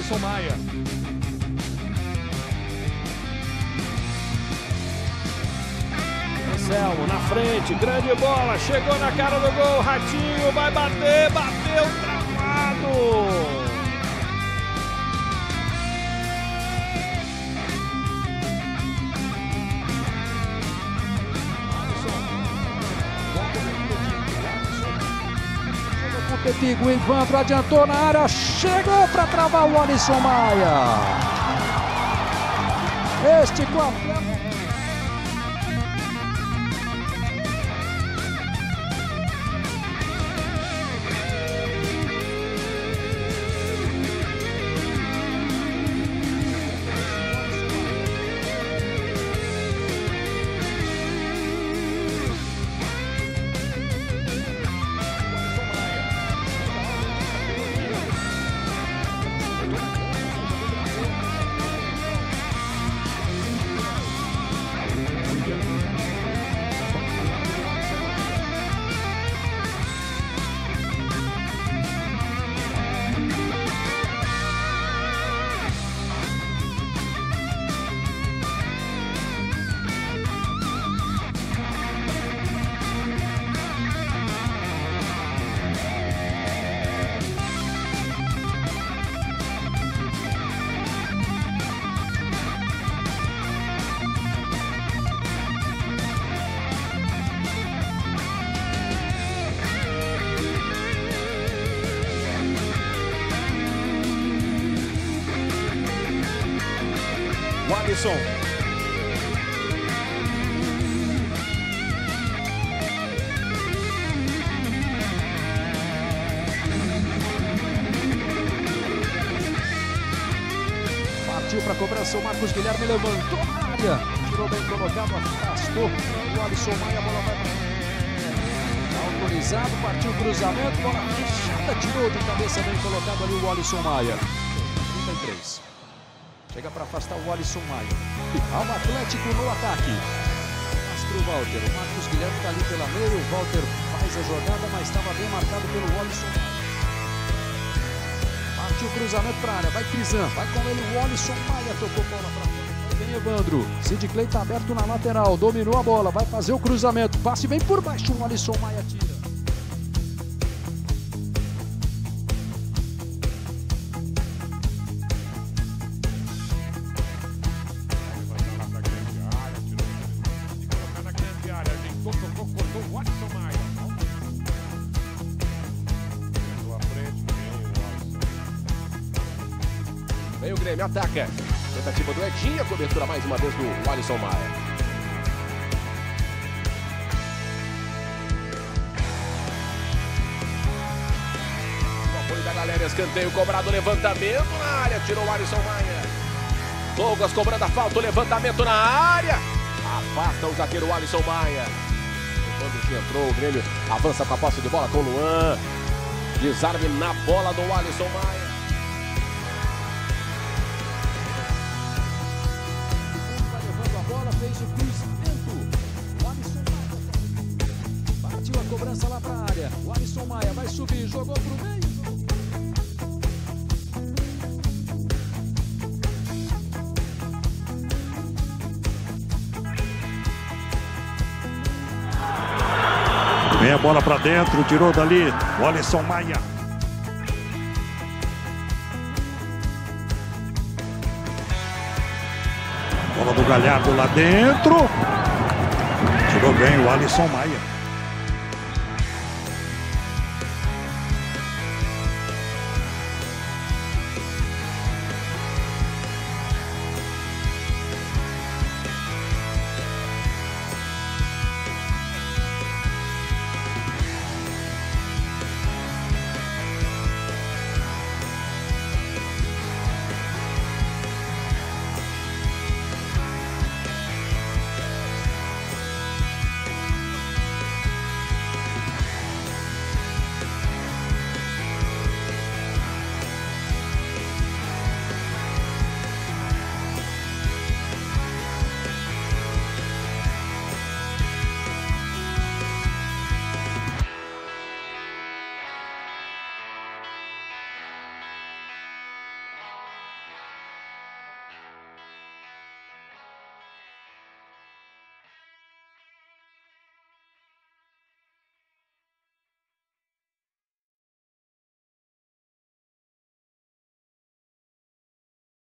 Alisson Maia. Anselmo na frente, grande bola, chegou na cara do gol, Ratinho vai bater, bateu, travado. Petigo, o Evandro adiantou na área, chegou para travar o Alisson Maia. Este quarto. O Alisson. Partiu para a cobrança, o Marcos Guilherme levantou na área. Tirou bem colocado, afastou. O Alisson Maia, a bola vai para autorizado, partiu o cruzamento, bola fechada, tirou de cabeça, bem colocado ali o Alisson Maia. 33. Chega para afastar o Alisson Maia. Ao Atlético no ataque. Mas para o Walter. O Marcos Guilherme está ali pela meia. O Walter faz a jogada, mas estava bem marcado pelo Alisson Maia. Partiu o cruzamento para a área. Vai Crisan. Vai com ele o Alisson Maia. Tocou bola para frente. Vem Evandro. Sid Clay está aberto na lateral. Dominou a bola. Vai fazer o cruzamento. Passe bem por baixo. O Alisson Maia tira. Cortou o Alisson Maia. Vem o Grêmio, ataca. Tentativa do Edinho, a cobertura mais uma vez do Alisson Maia. O apoio da galera, escanteio cobrado, levantamento na área, tirou o Alisson Maia. Douglas cobrando a falta, o levantamento na área. Afasta o zagueiro Alisson Maia. Quando que entrou, o Grêmio avança com a posse de bola com o Luan. Desarme na bola do Alisson Maia. Vai levando a bola, fez o cruzamento. O Alisson Maia partiu a cobrança lá para a área. O Alisson Maia vai subir, jogou para o meio. Vem a bola para dentro, tirou dali o Alisson Maia. Bola do Galhardo lá dentro. Tirou bem o Alisson Maia.